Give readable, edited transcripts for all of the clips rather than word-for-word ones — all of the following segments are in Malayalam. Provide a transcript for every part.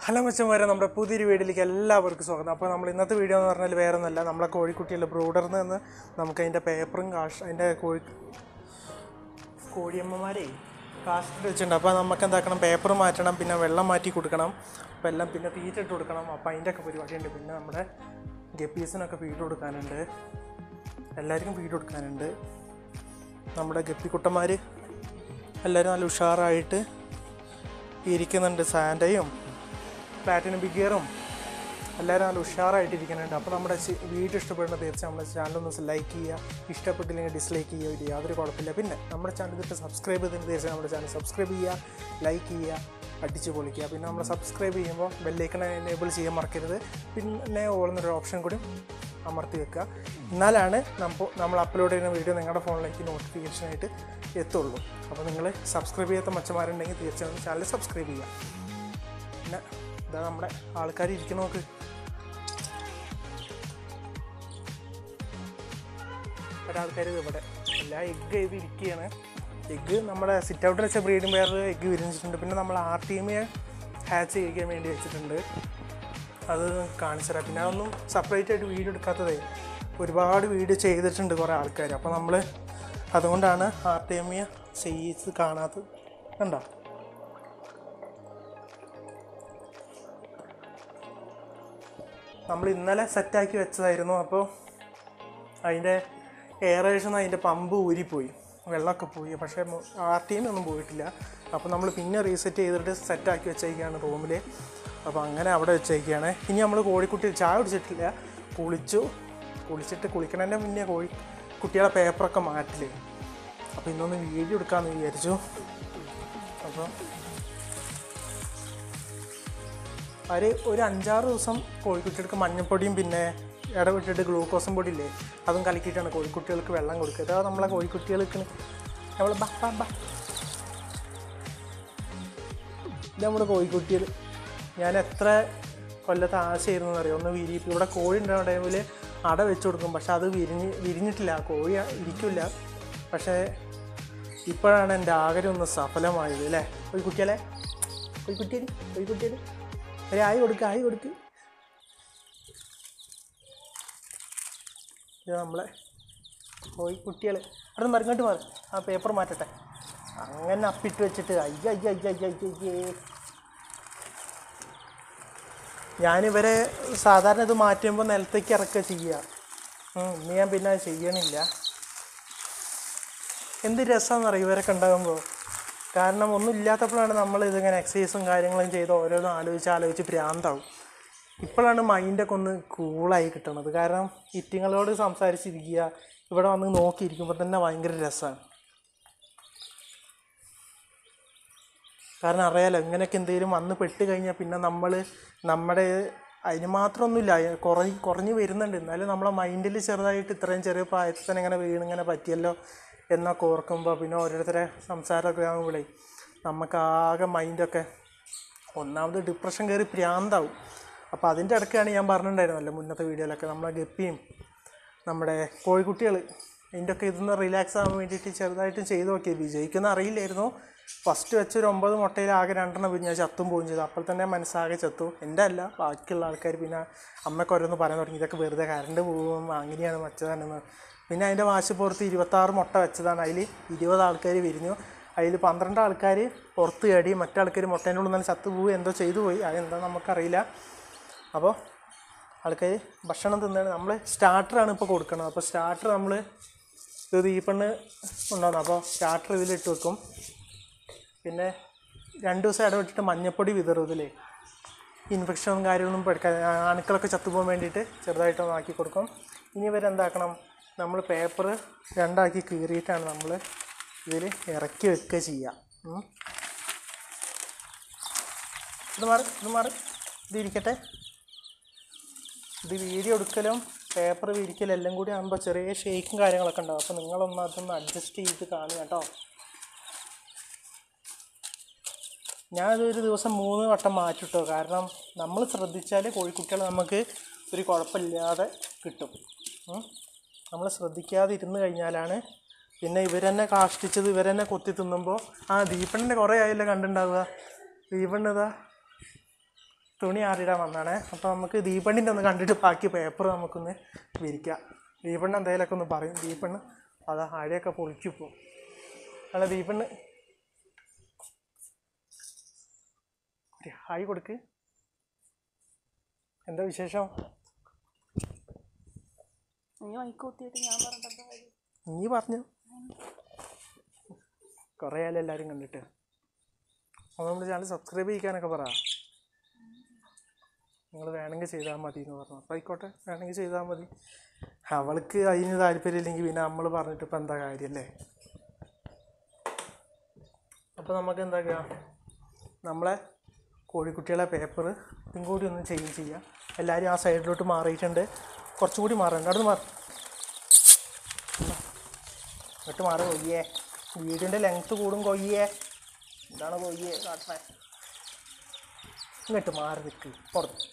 ഹലോ മച്ചന്മാരെ, നമ്മുടെ പുതിയൊരു വീഡിയോയിലേക്ക് എല്ലാവർക്കും സ്വാഗതം. അപ്പോൾ നമ്മൾ ഇന്നത്തെ വീഡിയോ എന്ന് പറഞ്ഞാൽ വേറെ ഒന്നല്ല, നമ്മളെ കോഴിക്കുട്ടിയുള്ള ബ്രൂഡറിൽ നിന്ന് നമുക്ക് അതിൻ്റെ പേപ്പറും അതിൻ്റെ കോഴിയമ്മമാരെ കാഷ്ടിട്ട് വെച്ചിട്ടുണ്ട്. അപ്പോൾ നമുക്ക് എന്താക്കണം, പേപ്പർ മാറ്റണം, പിന്നെ വെള്ളം മാറ്റി കൊടുക്കണം, അപ്പോൾ എല്ലാം പിന്നെ തീറ്റ ഇട്ട് കൊടുക്കണം. അപ്പോൾ അതിൻ്റെ ഒക്കെ പരിപാടിയുണ്ട്. പിന്നെ നമ്മുടെ ഗപ്പീസിനൊക്കെ ഫീഡ് കൊടുക്കാനുണ്ട്, എല്ലാവർക്കും ഫീഡ് കൊടുക്കാനുണ്ട്. നമ്മുടെ ഗപ്പിക്കുട്ടന്മാർ എല്ലാവരും നല്ല ഉഷാറായിട്ട് ഇരിക്കുന്നുണ്ട്. സാൻഡയും പ്ലാറ്റിനം ബിഗിയറും എല്ലാവരും നല്ല ഉഷാറായിട്ടിരിക്കുന്നുണ്ട്. അപ്പോൾ നമ്മുടെ വീഡിയോ ഇഷ്ടപ്പെടുന്ന തീർച്ചയായും നമ്മുടെ ചാനലൊന്ന് ലൈക്ക് ചെയ്യുക, ഇഷ്ടപ്പെട്ടില്ലെങ്കിൽ ഡിസ്ലൈക്ക് ചെയ്യുക, യാതൊരു കുഴപ്പമില്ല. പിന്നെ നമ്മുടെ ചാനൽ ഇതിട്ട് സബ്സ്ക്രൈബ് ചെയ്തതിന് തീർച്ചയായും നമ്മുടെ ചാനൽ സബ്സ്ക്രൈബ് ചെയ്യുക, ലൈക്ക് ചെയ്യുക, അടിച്ച് പൊളിക്കുക. പിന്നെ നമ്മൾ സബ്സ്ക്രൈബ് ചെയ്യുമ്പോൾ ബെല്ലൈക്കൺ എനേബിൾ ചെയ്യാൻ മറക്കരുത്. പിന്നെ ഓളുന്നൊരു ഓപ്ഷൻ കൂടി അമർത്തി വെക്കുക. എന്നാലാണ് നമ്മൾ അപ്ലോഡ് ചെയ്യുന്ന വീഡിയോ നിങ്ങളുടെ ഫോണിലേക്ക് നോട്ടിഫിക്കേഷനായിട്ട് എത്തുള്ളൂ. അപ്പോൾ നിങ്ങൾ സബ്സ്ക്രൈബ് ചെയ്യാത്ത മച്ചന്മാരുണ്ടെങ്കിൽ തീർച്ചയായും ചാനൽ സബ്സ്ക്രൈബ് ചെയ്യുക. പിന്നെ ഇതാ നമ്മുടെ ആൾക്കാർ ഇരിക്കണ നോക്ക്. ഒരാൾക്കാർ ഇവിടെ എല്ലാ എഗ്ഗ് ചെയ്ത് ഇരിക്കുകയാണ്. എഗ്ഗ് നമ്മുടെ സിറ്റ് ഔട്ടിൽ വെച്ച ബ്രീഡിംഗ് പെയർ എഗ്ഗ് വിരിഞ്ഞിട്ടുണ്ട്. പിന്നെ നമ്മൾ ആർട്ടിമിയെ ഹാച്ച് ചെയ്യിക്കാൻ വേണ്ടി വെച്ചിട്ടുണ്ട്, അത് കാണിച്ചു തരാം. പിന്നെ അതൊന്നും സെപ്പറേറ്റ് ആയിട്ട് വീഡിയോ എടുക്കാത്തതേ, ഒരുപാട് വീഡിയോ ചെയ്തിട്ടുണ്ട് കുറേ ആൾക്കാർ. അപ്പോൾ നമ്മൾ അതുകൊണ്ടാണ് ആർട്ടിമിയെ ചെയ്ത് കാണാത്തത്. കണ്ടോ, നമ്മൾ ഇന്നലെ സെറ്റാക്കി വെച്ചതായിരുന്നു. അപ്പോൾ അതിൻ്റെ എയറേഷൻ, അതിൻ്റെ പമ്പ് ഊരിപ്പോയി, വെള്ളമൊക്കെ പോയി. പക്ഷേ ഒന്നും പോയിട്ടില്ല. അപ്പോൾ നമ്മൾ പിന്നെ റീസെറ്റ് ചെയ്തിട്ട് സെറ്റാക്കി വെച്ചേക്കാണ് റൂമിൽ. അപ്പോൾ അങ്ങനെ അവിടെ വെച്ചേക്കാണ്. ഇനി നമ്മൾ കോഴിക്കുട്ടി ചായ കുടിച്ചിട്ടില്ല, കുളിച്ചിട്ട് കുളിക്കണതിൻ്റെ മുന്നേ കുട്ടികളെ പേപ്പറൊക്കെ മാറ്റില്ലേ. അപ്പോൾ ഇന്നൊന്ന് വീഡിയോ എടുക്കാമെന്ന് വിചാരിച്ചു. അപ്പോൾ ഒരു 5-6 ദിവസം കോഴിക്കുട്ടികൾക്ക് മഞ്ഞൾപ്പൊടിയും പിന്നെ ഇടവിട്ടിട്ട് ഗ്ലൂക്കോസും പൊടി ഇല്ലേ, അതും കലക്കിയിട്ടാണ് കോഴിക്കുട്ടികൾക്ക് വെള്ളം കൊടുക്കുക. അതാ നമ്മളെ കോഴിക്കുട്ടികൾക്ക് നമ്മൾ ഇത് നമ്മുടെ കോഴിക്കുട്ടികൾ ഞാൻ എത്ര കൊല്ലത്തെ ആശയായിരുന്നു എന്നറിയാം, ഒന്ന് ഇവിടെ കോഴി ഉണ്ടാകുന്ന ടൈമിൽ അട വെച്ച് കൊടുക്കും. പക്ഷെ അത് വിരിഞ്ഞിട്ടില്ല, കോഴി ഇരിക്കില്ല. പക്ഷേ ഇപ്പോഴാണ് എൻ്റെ ആഗ്രഹം ഒന്ന് സഫലമായത് അല്ലേ. കോഴിക്കുട്ടികളെ ഒരു ആയി കൊടുക്ക്. ഇത് നമ്മളെ കോഴിക്കുട്ടികൾ അവിടെ നിന്ന് മറിങ്ങോട്ട് മാറി, ആ പേപ്പർ മാറ്റട്ടെ. അങ്ങനെ അപ്പിട്ട് വെച്ചിട്ട് അയ്യേ. ഞാനിവരെ സാധാരണ ഇത് മാറ്റുമ്പോൾ നിലത്തേക്ക് ഇറക്കുക ചെയ്യുക. ഇന്ന് ഞാൻ പിന്നെ അത് ചെയ്യണില്ല. എന്ത് രസമാണെന്നറിയാം ഇവരൊക്കെ ഉണ്ടാകുമ്പോൾ. കാരണം ഒന്നും ഇല്ലാത്തപ്പോഴാണ് നമ്മൾ ഇതിങ്ങനെ എക്സസൈസും കാര്യങ്ങളും ചെയ്ത് ഓരോന്നും ആലോചിച്ച് ഭ്രാന്താവും. ഇപ്പോഴാണ് മൈൻഡൊക്കെ ഒന്ന് കൂളായി കിട്ടണത്. കാരണം ഇറ്റിങ്ങളോട് സംസാരിച്ചിരിക്കുക, ഇവിടെ വന്ന് നോക്കിയിരിക്കുമ്പോൾ തന്നെ ഭയങ്കര രസമാണ്. കാരണം അറിയാലോ, ഇങ്ങനെയൊക്കെ എന്തെങ്കിലും വന്ന് പെട്ട് കഴിഞ്ഞാൽ പിന്നെ നമ്മുടെ അതിന് മാത്രമൊന്നുമില്ല, കുറഞ്ഞ് വരുന്നുണ്ട്. എന്നാലും നമ്മളെ മൈൻഡിൽ ചെറുതായിട്ട് ഇത്രയും ചെറിയ പ്രായത്തിൽ തന്നെ ഇങ്ങനെ വീണിങ്ങനെ പറ്റിയല്ലോ എന്നൊക്കെ ഓർക്കുമ്പോൾ, പിന്നെ ഓരോരുത്തരെ സംസാരമൊക്കെ ആകുമ്പോഴേ നമുക്കാകെ മൈൻഡൊക്കെ ഒന്നാമത് ഡിപ്രഷൻ കയറി ഭ്രാന്താവും. അപ്പോൾ അതിൻ്റെ ഇടയ്ക്കാണ് ഞാൻ പറഞ്ഞിട്ടുണ്ടായിരുന്നല്ലോ മുന്നത്തെ വീഡിയോയിലൊക്കെ, നമ്മളെ ഗപ്പിയും നമ്മുടെ കോഴിക്കുട്ടികൾ ഇതിൻ്റെയൊക്കെ ഇതൊന്ന് റിലാക്സ് ആകാൻ വേണ്ടിയിട്ട് ചെറുതായിട്ടും ചെയ്ത് നോക്കി. വിജയിക്കുന്ന അറിയില്ലായിരുന്നു. ഫസ്റ്റ് വെച്ചൊരു 9 മുട്ടയിൽ ആകെ 2 വിരിഞ്ഞാൽ ചത്തും പോവുകയും ചെയ്തു. അപ്പോൾ തന്നെ മനസ്സാകെ ചത്തു. എൻ്റെ അല്ല, ബാക്കിയുള്ള ആൾക്കാർ. പിന്നെ അമ്മയ്ക്ക് ഓരോന്ന് പറയാൻ തുടങ്ങി, ഇതൊക്കെ വെറുതെ കറണ്ട് പോകും, അങ്ങനെയാണ് വെച്ചതാണെന്ന്. പിന്നെ അതിൻ്റെ വാശി പുറത്ത് 26 മുട്ട വെച്ചതാണ്. അതിൽ 20 ആൾക്കാർ വിരിഞ്ഞു. അതിൽ 12 ആൾക്കാർ പുറത്ത് ചാടി, മറ്റാൾക്കാർ മുട്ടേൻ്റെ ഉള്ളിൽ നിന്ന് ചത്തു പോയി, എന്തോ ചെയ്തു പോയി, അതെന്താ നമുക്കറിയില്ല. അപ്പോൾ ആൾക്കാർ ഭക്ഷണം തിന്നാണ്. നമ്മൾ സ്റ്റാർട്ടറാണ് ഇപ്പോൾ കൊടുക്കുന്നത്. അപ്പോൾ സ്റ്റാർട്ടർ നമ്മൾ ഇത് ഈ പെണ്ണ് ഉണ്ടാകുന്നു. അപ്പോൾ സ്റ്റാർട്ടർ ഇതിലിട്ട് വെക്കും. പിന്നെ 2 ദിവസം ഇടവിട്ടിട്ട് മഞ്ഞപ്പൊടി വിതറും ഇതിലേ, ഇൻഫെക്ഷനും കാര്യങ്ങളൊന്നും എടുക്കാൻ, അണുക്കളൊക്കെ ചത്തുപോകാൻ വേണ്ടിയിട്ട് ചെറുതായിട്ടൊന്ന് ആക്കി കൊടുക്കും. ഇനി ഇവരെന്താക്കണം, നമ്മൾ പേപ്പർ 2 കീറിയിട്ടാണ് നമ്മൾ ഇതിൽ ഇറക്കി വെക്കുക ചെയ്യുക. ഇത് മാറി ഇതിരിക്കട്ടെ. ഇത് വീഡിയോ എടുക്കലും പേപ്പർ വിരിക്കലും എല്ലാം കൂടി ആകുമ്പോൾ ചെറിയ ഷേക്കും കാര്യങ്ങളൊക്കെ ഉണ്ടാകും. അപ്പോൾ നിങ്ങളൊന്ന് അതൊന്ന് അഡ്ജസ്റ്റ് ചെയ്ത് കാണുക കേട്ടോ. ഞാനതൊരു ദിവസം 3 വട്ടം മാറ്റിട്ടോ. കാരണം നമ്മൾ ശ്രദ്ധിച്ചാൽ കോഴിക്കുട്ടികൾ നമുക്ക് ഒരു കുഴപ്പമില്ലാതെ കിട്ടും. നമ്മൾ ശ്രദ്ധിക്കാതെ ഇരുന്ന് കഴിഞ്ഞാലാണ് പിന്നെ ഇവരെന്നെ കാഷ്ടിച്ചത് ഇവരെന്നെ കൊത്തി തിന്നുമ്പോൾ. ദീപണ്ണിൻ്റെ കുറേ ആയല്ലോ കണ്ടിട്ടുണ്ടാവുക. ദീപണ്ണിതാ തുണി ആറിയിടാൻ വന്നാണേ. അപ്പോൾ നമുക്ക് ദീപണ്ണിൻ്റെ ഒന്ന് കണ്ടിട്ട് ബാക്കി പേപ്പർ നമുക്കൊന്ന് വിരിക്കാം. ദീപണ്ണ് എന്തെങ്കിലുമൊക്കെ ഒന്ന് പറയും. ദീപണ്ണ് അതാ അഴയൊക്കെ പൊളിക്കിപ്പോൾ. അല്ല ദീപണ്ണ് ഹായ് കൊടുക്ക്. എന്താ വിശേഷം? നീ പറഞ്ഞു കുറേ ആയാലും എല്ലാവരും കണ്ടിട്ട്. അപ്പോൾ നമ്മുടെ ചാനൽ സബ്സ്ക്രൈബ് ചെയ്യിക്കാനൊക്കെ പറ. നിങ്ങൾ വേണമെങ്കിൽ ചെയ്താൽ മതി എന്ന് പറഞ്ഞു. അപ്പോൾ ആയിക്കോട്ടെ, വേണമെങ്കിൽ ചെയ്താൽ മതി. അവൾക്ക് അതിന് താല്പര്യമില്ലെങ്കിൽ പിന്നെ നമ്മൾ പറഞ്ഞിട്ട് ഇപ്പം എന്താ കാര്യമല്ലേ. അപ്പോൾ നമുക്ക് എന്താക്കുക, നമ്മളെ കോഴിക്കുട്ടികളെ പേപ്പർ ഇതും കൂടി ഒന്ന് ചേഞ്ച് ചെയ്യാം. എല്ലാവരും ആ സൈഡിലോട്ട് മാറിയിട്ടുണ്ട്. കുറച്ചുകൂടി മാറണ്ട, അവിടെ മാറി ഇങ്ങോട്ട് മാറി. കൊയ്യേ വീടിൻ്റെ ലെങ്ത്ത് കൂടും. കൊയ്യേ എന്താണ് കൊയ്യേ കാട്ടണേ? ഇങ്ങോട്ട് മാറി നിൽക്ക് പുറത്ത്.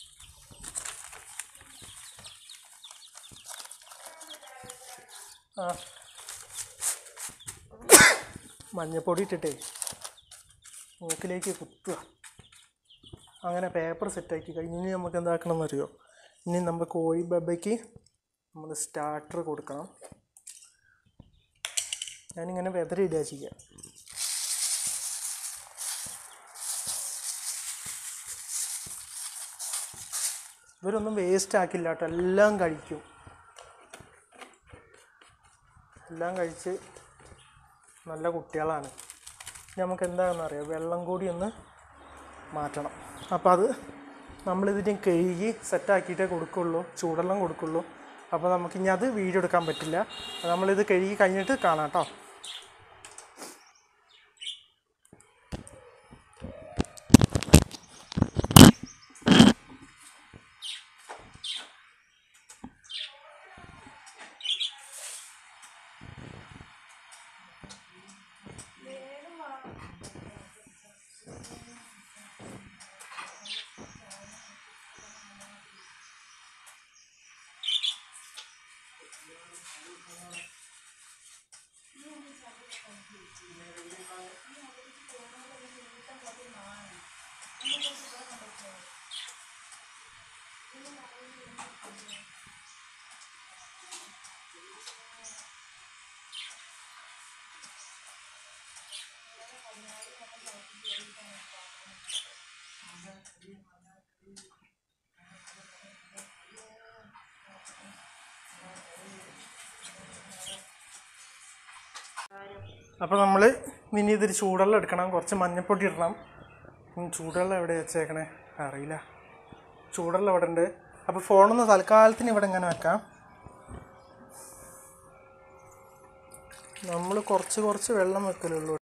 ആ മഞ്ഞപ്പൊടി ഇട്ടിട്ടേ മൂക്കിലേക്ക് കുത്തുക. അങ്ങനെ പേപ്പർ സെറ്റാക്കി കഴിഞ്ഞ് ഇനി നമുക്ക് എന്താക്കണം എന്നറിയോ? ഇനി നമ്മൾ കോഴി ബബയ്ക്ക് നമ്മൾ സ്റ്റാർട്ടർ കൊടുക്കണം. ഞാനിങ്ങനെ വെതറിയിടുക ചെയ്യുക. ഇവരൊന്നും വേസ്റ്റ് ആക്കില്ല കേട്ടോ, എല്ലാം കഴിക്കും. എല്ലാം കഴിച്ച് നല്ല കുട്ടികളാണ്. നമുക്ക് എന്താണെന്നറിയാം, വെള്ളം കൂടി ഒന്ന് മാറ്റണം. അപ്പോൾ അത് നമ്മളിതിനെ കഴുകി സെറ്റാക്കിയിട്ടേ കൊടുക്കുള്ളൂ, ചൂടെല്ലാം കൊടുക്കുള്ളൂ. അപ്പോൾ നമുക്കിനി അത് വീഡിയോ എടുക്കാൻ പറ്റില്ല. നമ്മളിത് കഴുകി കഴിഞ്ഞിട്ട് കാണാം കേട്ടോ. അപ്പോൾ നമ്മൾ ഇനി ഇതൊരു ചൂടുവെള്ളം എടുക്കണം, കുറച്ച് മഞ്ഞൾപ്പൊടി ഇടണം. ചൂടുവെള്ളം എവിടെ വെച്ചേക്കണേ അറിയില്ല. ചൂടുവെള്ളം ഇവിടെ ഉണ്ട്. അപ്പോൾ ഫോണൊന്ന് തൽക്കാലത്തിന് ഇവിടെ ഇങ്ങനെ വെക്കാം. നമ്മൾ കുറച്ച് വെള്ളം വെക്കലുള്ളൂ.